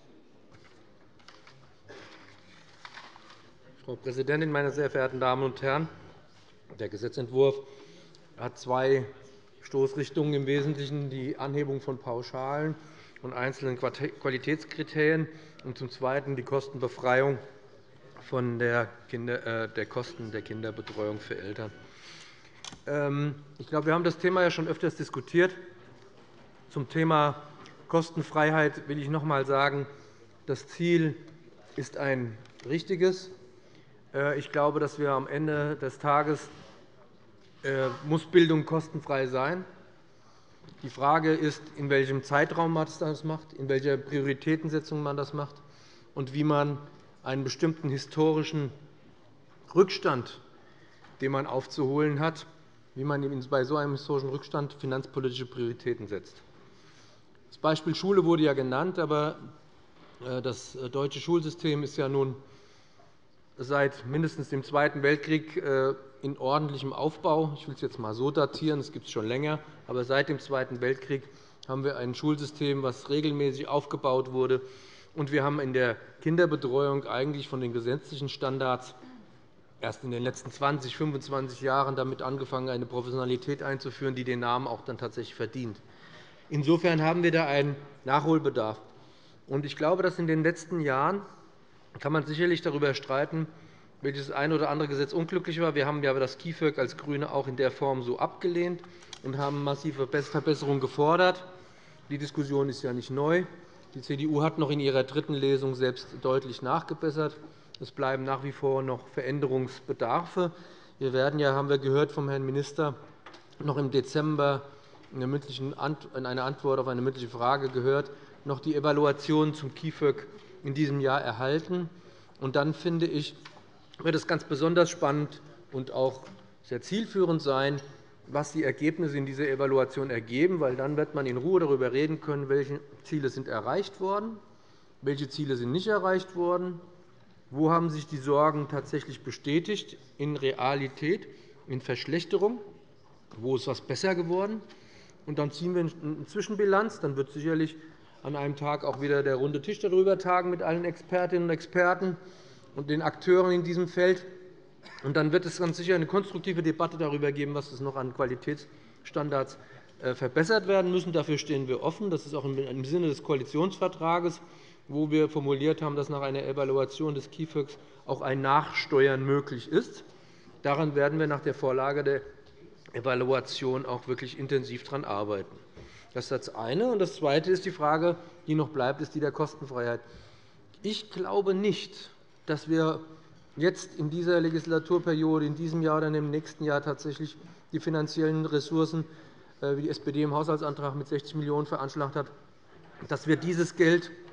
Frau Präsidentin, meine sehr verehrten Damen und Herren! Der Gesetzentwurf hat zwei Stoßrichtungen, im Wesentlichen die Anhebung von Pauschalen und einzelnen Qualitätskriterien und zum Zweiten die Kostenbefreiung von der Kosten der Kinderbetreuung für Eltern. Ich glaube, wir haben das Thema ja schon öfters diskutiert. Zum Thema Kostenfreiheit will ich noch einmal sagen, das Ziel ist ein richtiges. Ich glaube, dass wir am Ende des Tages muss Bildung kostenfrei sein. Die Frage ist, in welchem Zeitraum man das macht, in welcher Prioritätensetzung man das macht und wie man einen bestimmten historischen Rückstand, den man aufzuholen hat, wie man bei so einem historischen Rückstand finanzpolitische Prioritäten setzt. Das Beispiel Schule wurde ja genannt, aber das deutsche Schulsystem ist ja nun seit mindestens dem Zweiten Weltkrieg in ordentlichem Aufbau. Ich will es jetzt einmal so datieren, das gibt es schon länger. Aber seit dem Zweiten Weltkrieg haben wir ein Schulsystem, das regelmäßig aufgebaut wurde. Und wir haben in der Kinderbetreuung eigentlich von den gesetzlichen Standards erst in den letzten 20, 25 Jahren damit angefangen, eine Professionalität einzuführen, die den Namen auch dann tatsächlich verdient. Insofern haben wir da einen Nachholbedarf. Ich glaube, dass in den letzten Jahren kann man sicherlich darüber streiten, welches ein oder andere Gesetz unglücklich war. Wir haben ja das KIföG als GRÜNE auch in der Form so abgelehnt und haben massive Verbesserungen gefordert. Die Diskussion ist ja nicht neu. Die CDU hat noch in ihrer dritten Lesung selbst deutlich nachgebessert. Es bleiben nach wie vor noch Veränderungsbedarfe. Wir werden ja, haben wir gehört vom Herrn Minister, noch im Dezember in einer Antwort auf eine mündliche Frage gehört, noch die Evaluation zum KIföG in diesem Jahr erhalten. Und dann, finde ich, wird es ganz besonders spannend und auch sehr zielführend sein, was die Ergebnisse in dieser Evaluation ergeben, weil dann wird man in Ruhe darüber reden können, welche Ziele sind erreicht worden, welche Ziele sind nicht erreicht worden, wo haben sich die Sorgen tatsächlich bestätigt in Realität, in Verschlechterung, wo ist etwas besser geworden. Und dann ziehen wir eine Zwischenbilanz. Dann wird sicherlich an einem Tag auch wieder der runde Tisch darüber tagen mit allen Expertinnen und Experten und den Akteuren in diesem Feld. Und dann wird es ganz sicher eine konstruktive Debatte darüber geben, was es noch an Qualitätsstandards verbessert werden müssen. Dafür stehen wir offen. Das ist auch im Sinne des Koalitionsvertrages, wo wir formuliert haben, dass nach einer Evaluation des KIföGs auch ein Nachsteuern möglich ist. Daran werden wir nach der Vorlage der Evaluation auch wirklich intensiv daran arbeiten. Das ist das eine. Und das Zweite ist die Frage, die noch bleibt, ist die der Kostenfreiheit. Ich glaube nicht, dass wir jetzt in dieser Legislaturperiode, in diesem Jahr oder im nächsten Jahr tatsächlich die finanziellen Ressourcen, wie die SPD im Haushaltsantrag mit 60 Millionen € veranschlagt hat, dass wir dieses Geld –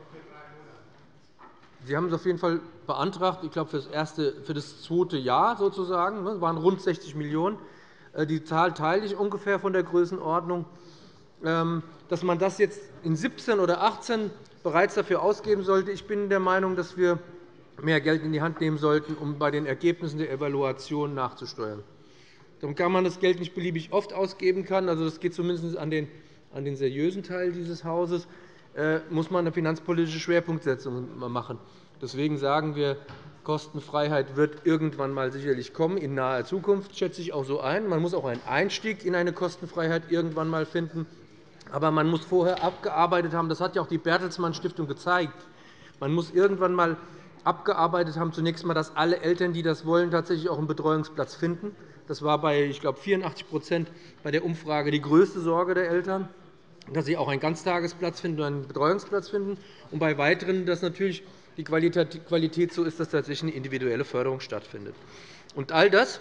Sie haben es auf jeden Fall beantragt, ich glaube, für das zweite Jahr sozusagen, das waren rund 60 Millionen €. Die Zahl teile ich ungefähr von der Größenordnung. Dass man das jetzt in 17 oder 18 bereits dafür ausgeben sollte. Ich bin der Meinung, dass wir mehr Geld in die Hand nehmen sollten, um bei den Ergebnissen der Evaluation nachzusteuern. Darum kann man das Geld nicht beliebig oft ausgeben. Also das geht zumindest an den seriösen Teil dieses Hauses. Muss man eine finanzpolitische Schwerpunktsetzung machen. Deswegen sagen wir, Kostenfreiheit wird irgendwann einmal sicherlich kommen, in naher Zukunft, schätze ich auch so ein. Man muss auch einen Einstieg in eine Kostenfreiheit irgendwann einmal finden. Aber man muss vorher abgearbeitet haben. Das hat ja auch die Bertelsmann Stiftung gezeigt. Man muss irgendwann einmal abgearbeitet haben, zunächst einmal, dass alle Eltern, die das wollen, tatsächlich auch einen Betreuungsplatz finden. Das war bei, ich glaube, 84% bei der Umfrage die größte Sorge der Eltern, dass sie auch einen Ganztagesplatz finden und einen Betreuungsplatz finden. Und bei weiteren, dass natürlich die Qualität so ist, dass tatsächlich eine individuelle Förderung stattfindet. Und all das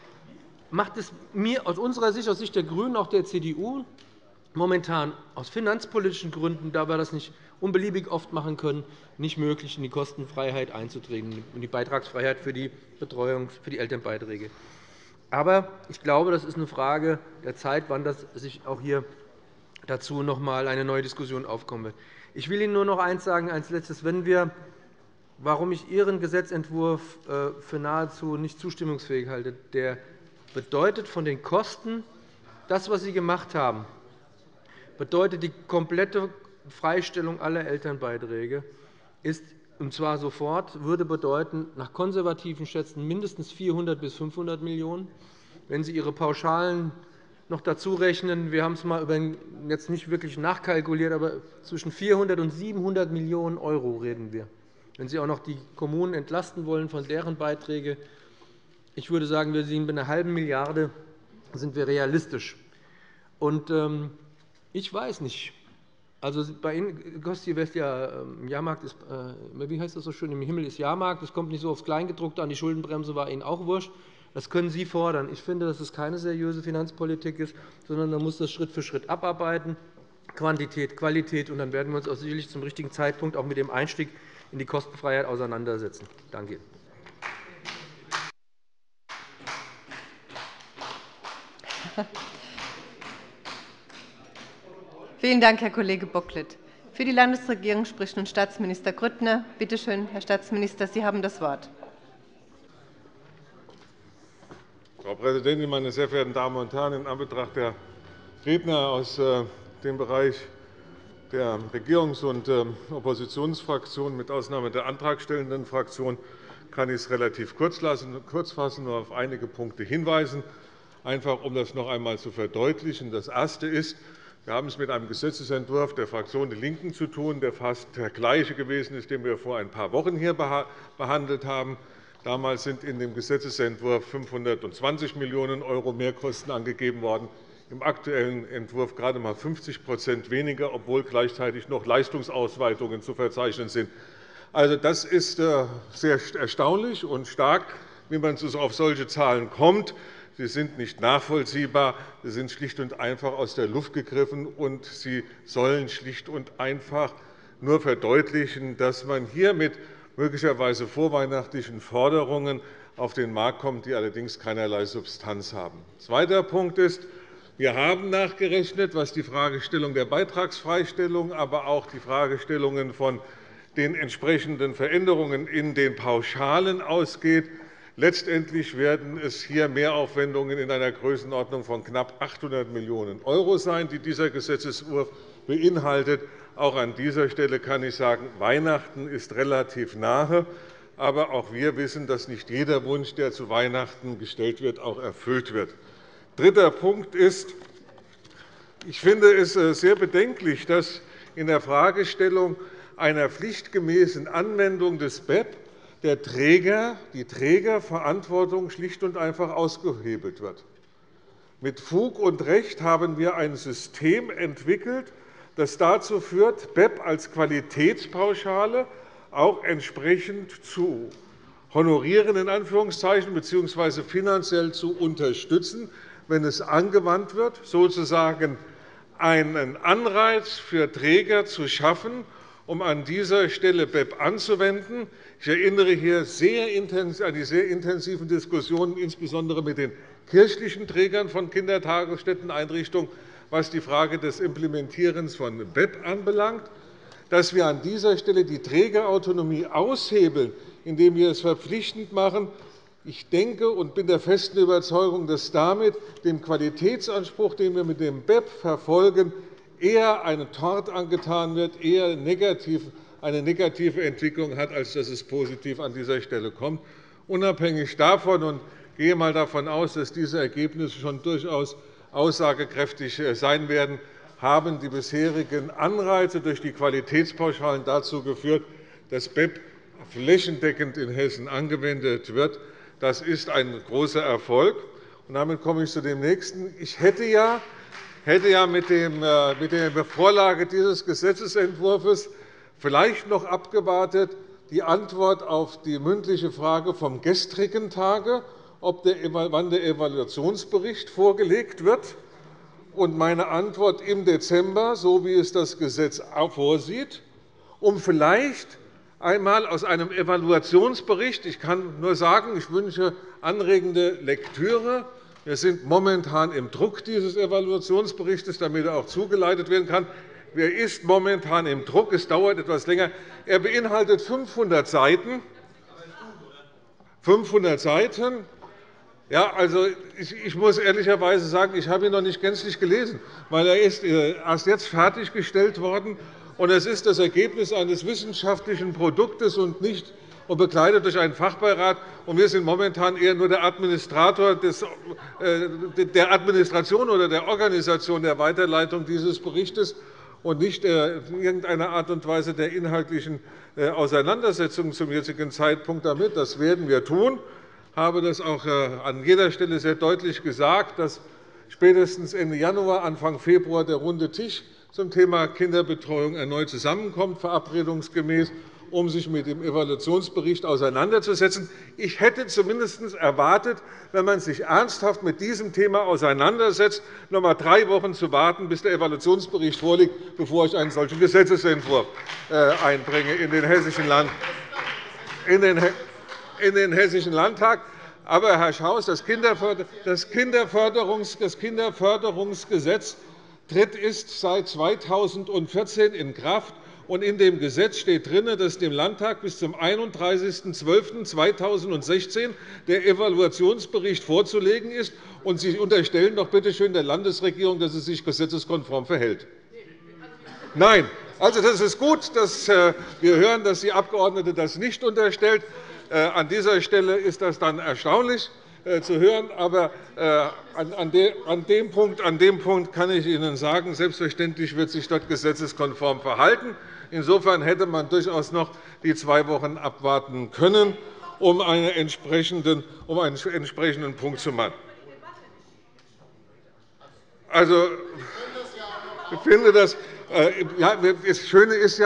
macht es mir aus unserer Sicht, aus Sicht der GRÜNEN, auch der CDU, momentan aus finanzpolitischen Gründen, da wir das nicht unbeliebig oft machen können, nicht möglich, in die Kostenfreiheit einzutreten und die Beitragsfreiheit für die Betreuung, für die Elternbeiträge. Aber ich glaube, das ist eine Frage der Zeit, wann das sich auch hier dazu noch einmal eine neue Diskussion aufkommen wird. Ich will Ihnen nur noch eines sagen, als Letztes. Warum ich Ihren Gesetzentwurf für nahezu nicht zustimmungsfähig halte, der bedeutet von den Kosten, das, was Sie gemacht haben, bedeutet die komplette Freistellung aller Elternbeiträge, ist, und zwar sofort, würde bedeuten, nach konservativen Schätzen mindestens 400 bis 500 Millionen €. Wenn Sie Ihre Pauschalen noch dazu rechnen, wir haben es jetzt nicht wirklich nachkalkuliert, aber zwischen 400 und 700 Millionen € reden wir. Wenn Sie auch noch die Kommunen entlasten wollen von deren Beiträgen, ich würde sagen, wir sind bei einer halben Milliarde sind wir realistisch. Und ich weiß nicht. Also bei Ihnen, Gosti, Jahrmarkt ist, wie heißt das so schön? Im Himmel ist Jahrmarkt. Es kommt nicht so aufs Kleingedruckte an. Die Schuldenbremse war Ihnen auch wurscht. Das können Sie fordern. Ich finde, dass es keine seriöse Finanzpolitik ist, sondern man muss das Schritt für Schritt abarbeiten. Quantität, Qualität. Und dann werden wir uns auch sicherlich zum richtigen Zeitpunkt auch mit dem Einstieg in die Kostenfreiheit auseinandersetzen. Danke Ihnen. Vielen Dank, Herr Kollege Bocklet. Für die Landesregierung spricht nun Staatsminister Grüttner. Bitte schön, Herr Staatsminister, Sie haben das Wort. Frau Präsidentin, meine sehr verehrten Damen und Herren! In Anbetracht der Redner aus dem Bereich der Regierungs- und Oppositionsfraktionen, mit Ausnahme der antragstellenden Fraktion, kann ich es relativ kurz fassen, nur auf einige Punkte hinweisen, einfach um das noch einmal zu verdeutlichen. Das Erste ist, wir haben es mit einem Gesetzentwurf der Fraktion DIE LINKEN zu tun, der fast der gleiche gewesen ist, den wir vor ein paar Wochen hier behandelt haben. Damals sind in dem Gesetzentwurf 520 Millionen € Mehrkosten angegeben worden. Im aktuellen Entwurf gerade einmal 50 weniger, obwohl gleichzeitig noch Leistungsausweitungen zu verzeichnen sind. Also, das ist sehr erstaunlich und stark, wie man auf solche Zahlen kommt. Sie sind nicht nachvollziehbar. Sie sind schlicht und einfach aus der Luft gegriffen, und sie sollen schlicht und einfach nur verdeutlichen, dass man hier mit möglicherweise vorweihnachtlichen Forderungen auf den Markt kommt, die allerdings keinerlei Substanz haben. Zweiter Punkt ist, wir haben nachgerechnet, was die Fragestellung der Beitragsfreistellung, aber auch die Fragestellungen von den entsprechenden Veränderungen in den Pauschalen ausgeht. Letztendlich werden es hier Mehraufwendungen in einer Größenordnung von knapp 800 Millionen € sein, die dieser Gesetzentwurf beinhaltet. Auch an dieser Stelle kann ich sagen, Weihnachten ist relativ nahe. Aber auch wir wissen, dass nicht jeder Wunsch, der zu Weihnachten gestellt wird, auch erfüllt wird. Dritter Punkt ist, ich finde es sehr bedenklich, dass in der Fragestellung einer pflichtgemäßen Anwendung des BEP die Trägerverantwortung schlicht und einfach ausgehebelt wird. Mit Fug und Recht haben wir ein System entwickelt, das dazu führt, BEP als Qualitätspauschale auch entsprechend zu honorieren bzw. finanziell zu unterstützen, wenn es angewandt wird, sozusagen einen Anreiz für Träger zu schaffen, um an dieser Stelle BEP anzuwenden. Ich erinnere hier an die sehr intensiven Diskussionen, insbesondere mit den kirchlichen Trägern von Kindertagesstätteneinrichtungen, was die Frage des Implementierens von BEP anbelangt, dass wir an dieser Stelle die Trägerautonomie aushebeln, indem wir es verpflichtend machen. Ich denke und bin der festen Überzeugung, dass damit dem Qualitätsanspruch, den wir mit dem BEP verfolgen, eher ein Tort angetan wird, eher eine negative Entwicklung hat, als dass es positiv an dieser Stelle kommt. Unabhängig davon und gehe einmal davon aus, dass diese Ergebnisse schon durchaus aussagekräftig sein werden, haben die bisherigen Anreize durch die Qualitätspauschalen dazu geführt, dass BEP flächendeckend in Hessen angewendet wird. Das ist ein großer Erfolg. Damit komme ich zu dem nächsten. Ich hätte ja mit der Vorlage dieses Gesetzentwurfs vielleicht noch abgewartet die Antwort auf die mündliche Frage vom gestrigen Tage, wann der Evaluationsbericht vorgelegt wird. Und meine Antwort im Dezember, so wie es das Gesetz vorsieht, um vielleicht einmal aus einem Evaluationsbericht – ich kann nur sagen, ich wünsche anregende Lektüre. Wir sind momentan im Druck dieses Evaluationsberichts, damit er auch zugeleitet werden kann. Er ist momentan im Druck. Es dauert etwas länger. Er beinhaltet 500 Seiten. 500 Seiten. Ja, also ich muss ehrlicherweise sagen, ich habe ihn noch nicht gänzlich gelesen, weil er ist erst jetzt fertiggestellt worden. Und es ist das Ergebnis eines wissenschaftlichen Produktes und begleitet durch einen Fachbeirat. Und wir sind momentan eher nur der Administrator der Administration oder der Organisation der Weiterleitung dieses Berichts und nicht in irgendeiner Art und Weise der inhaltlichen Auseinandersetzung zum jetzigen Zeitpunkt damit. Das werden wir tun. Ich habe das auch an jeder Stelle sehr deutlich gesagt, dass spätestens Ende Januar, Anfang Februar der runde Tisch zum Thema Kinderbetreuung erneut zusammenkommt, verabredungsgemäß, um sich mit dem Evaluationsbericht auseinanderzusetzen. Ich hätte zumindest erwartet, wenn man sich ernsthaft mit diesem Thema auseinandersetzt, noch einmal 3 Wochen zu warten, bis der Evaluationsbericht vorliegt, bevor ich einen solchen Gesetzentwurf einbringe in den Hessischen Landtag. Aber, Herr Schaus, das Kinderförderungsgesetz tritt seit 2014 in Kraft. Und in dem Gesetz steht drin, dass dem Landtag bis zum 31.12.2016 der Evaluationsbericht vorzulegen ist. Und Sie unterstellen doch bitte schön der Landesregierung, dass sie sich gesetzeskonform verhält. Nein. Also, das ist gut, dass wir hören, dass die Abgeordnete das nicht unterstellt. An dieser Stelle ist das dann erstaunlich zu hören. Aber an dem Punkt kann ich Ihnen sagen, selbstverständlich wird sich dort gesetzeskonform verhalten. Insofern hätte man durchaus noch die 2 Wochen abwarten können. um einen entsprechenden Punkt zu machen. Also, ich finde, das Schöne ist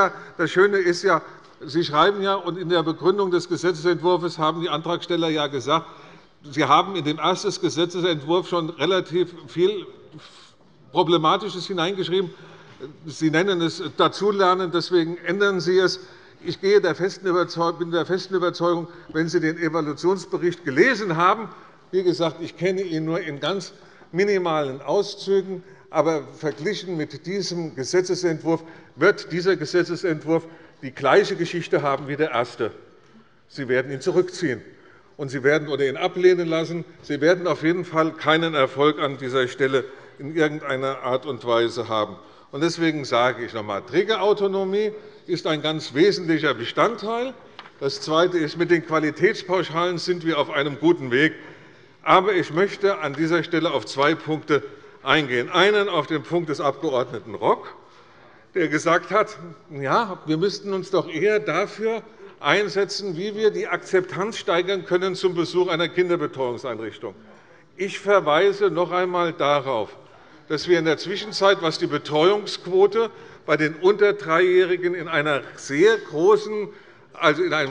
ja, Sie schreiben ja, und in der Begründung des Gesetzentwurfs haben die Antragsteller ja gesagt, Sie haben in den ersten Gesetzentwurf schon relativ viel Problematisches hineingeschrieben. Sie nennen es Dazulernen, deswegen ändern Sie es. Ich bin der festen Überzeugung, wenn Sie den Evaluationsbericht gelesen haben, wie gesagt, ich kenne ihn nur in ganz minimalen Auszügen, aber verglichen mit diesem Gesetzentwurf wird dieser Gesetzentwurf die gleiche Geschichte haben wie der erste. Sie werden ihn zurückziehen und Sie werden ihn ablehnen lassen. Sie werden auf jeden Fall keinen Erfolg an dieser Stelle in irgendeiner Art und Weise haben. Deswegen sage ich noch einmal, Trägerautonomie ist ein ganz wesentlicher Bestandteil. Das Zweite ist, mit den Qualitätspauschalen sind wir auf einem guten Weg. Aber ich möchte an dieser Stelle auf 2 Punkte eingehen. Einen auf den Punkt des Abg. Rock, der gesagt hat, ja, wir müssten uns doch eher dafür einsetzen, wie wir die Akzeptanz steigern können zum Besuch einer Kinderbetreuungseinrichtung. Ich verweise noch einmal darauf, dass wir in der Zwischenzeit, was die Betreuungsquote bei den unter 3-Jährigen in einer sehr großen, also in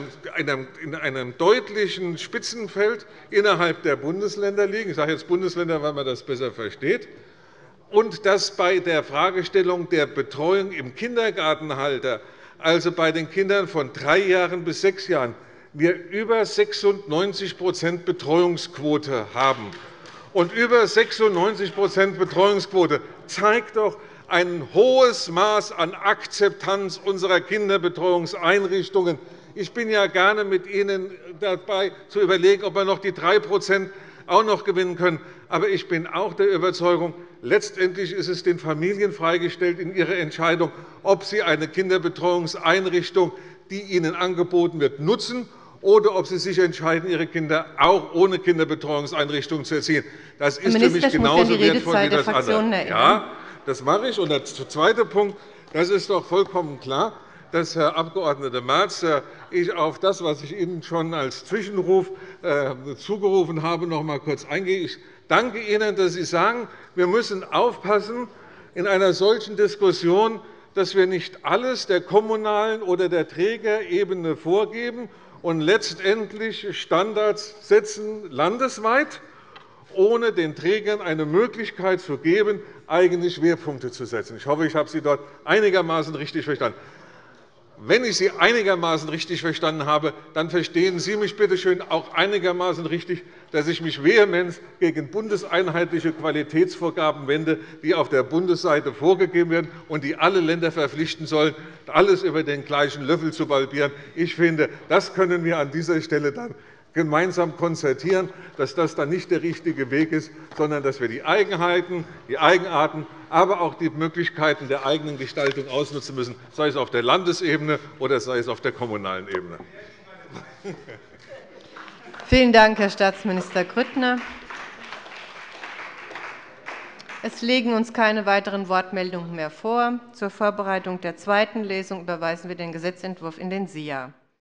einem deutlichen Spitzenfeld innerhalb der Bundesländer liegen. Ich sage jetzt Bundesländer, weil man das besser versteht. Und dass bei der Fragestellung der Betreuung im Kindergartenalter, also bei den Kindern von 3 Jahren bis 6 Jahren, wir über 96 Betreuungsquote haben. Und über 96 Betreuungsquote zeigt doch ein hohes Maß an Akzeptanz unserer Kinderbetreuungseinrichtungen. Ich bin ja gerne mit Ihnen dabei, zu überlegen, ob wir noch die 3 auch noch gewinnen können. Aber ich bin auch der Überzeugung, letztendlich ist es den Familien freigestellt in ihrer Entscheidung, ob sie eine Kinderbetreuungseinrichtung, die ihnen angeboten wird, nutzen, oder ob sie sich entscheiden, ihre Kinder auch ohne Kinderbetreuungseinrichtung zu erziehen. Das ist für mich genauso wertvoll wie das andere. Ja, das mache ich. Und der zweite Punkt, das ist doch vollkommen klar, dass, Herr Abg. Merz, ich auf das, was ich Ihnen schon als Zwischenruf zugerufen habe, noch einmal kurz eingehe. Ich danke Ihnen, dass Sie sagen, wir müssen aufpassen in einer solchen Diskussion, dass wir nicht alles der kommunalen oder der Trägerebene vorgeben und letztendlich Standards setzen landesweit, ohne den Trägern eine Möglichkeit zu geben, eigene Schwerpunkte zu setzen. Ich hoffe, ich habe Sie dort einigermaßen richtig verstanden. Wenn ich Sie einigermaßen richtig verstanden habe, dann verstehen Sie mich bitte schön auch einigermaßen richtig, dass ich mich vehement gegen bundeseinheitliche Qualitätsvorgaben wende, die auf der Bundesseite vorgegeben werden und die alle Länder verpflichten sollen, alles über den gleichen Löffel zu balbieren. Ich finde, das können wir an dieser Stelle dann gemeinsam konstatieren, dass das dann nicht der richtige Weg ist, sondern dass wir die Eigenheiten, die Eigenarten, aber auch die Möglichkeiten der eigenen Gestaltung ausnutzen müssen, sei es auf der Landesebene oder sei es auf der kommunalen Ebene. Vielen Dank, Herr Staatsminister Grüttner. Es liegen uns keine weiteren Wortmeldungen mehr vor. Zur Vorbereitung der zweiten Lesung überweisen wir den Gesetzentwurf in den SIA.